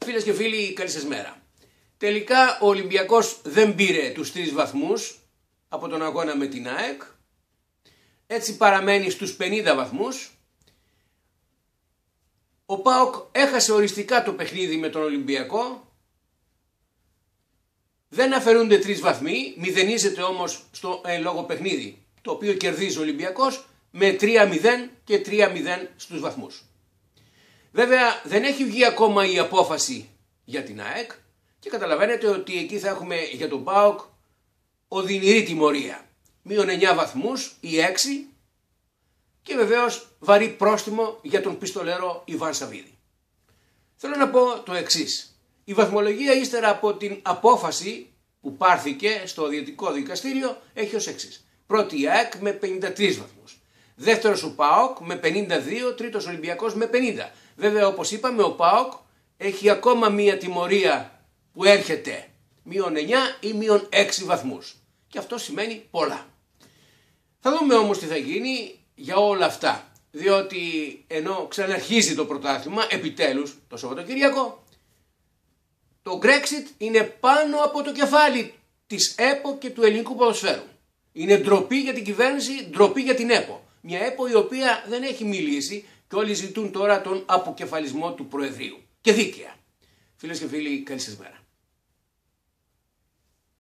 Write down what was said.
Φίλες και φίλοι, καλή σας μέρα. Τελικά ο Ολυμπιακός δεν πήρε τους 3 βαθμούς από τον αγώνα με την ΑΕΚ. Έτσι παραμένει στους 50 βαθμούς. Ο ΠΑΟΚ έχασε οριστικά το παιχνίδι με τον Ολυμπιακό. Δεν αφαιρούνται 3 βαθμοί, μηδενίζεται όμως στο λόγο παιχνίδι, το οποίο κερδίζει ο Ολυμπιακός με 3-0 και 3-0 στους βαθμούς. Βέβαια δεν έχει βγει ακόμα η απόφαση για την ΑΕΚ και καταλαβαίνετε ότι εκεί θα έχουμε για τον ΠΑΟΚ οδυνηρή τιμωρία. Μείον 9 βαθμούς ή 6 και βεβαίως βαρύ πρόστιμο για τον πιστολέρο Ιβάν Σαββίδη. Θέλω να πω το εξής. Η βαθμολογία ύστερα από την απόφαση που πάρθηκε στο Διαιτητικό Δικαστήριο έχει ως εξής. Πρώτη η ΑΕΚ με 53 βαθμούς. Δεύτερος ο ΠΑΟΚ με 52, τρίτος Ολυμπιακός με 50. Βέβαια όπως είπαμε ο ΠΑΟΚ έχει ακόμα μία τιμωρία που έρχεται μείον 9 ή μείον 6 βαθμούς. Και αυτό σημαίνει πολλά. Θα δούμε όμως τι θα γίνει για όλα αυτά. Διότι ενώ ξαναρχίζει το πρωτάθλημα επιτέλους το Σαββατοκύριακο, το Brexit είναι πάνω από το κεφάλι της ΕΠΟ και του ελληνικού ποδοσφαίρου. Είναι ντροπή για την κυβέρνηση, ντροπή για την ΕΠΟ. Μια ΕΠΟ η οποία δεν έχει μιλήσει και όλοι ζητούν τώρα τον αποκεφαλισμό του Προεδρείου. Και δίκαια. Φίλες και φίλοι, καλή σας μέρα.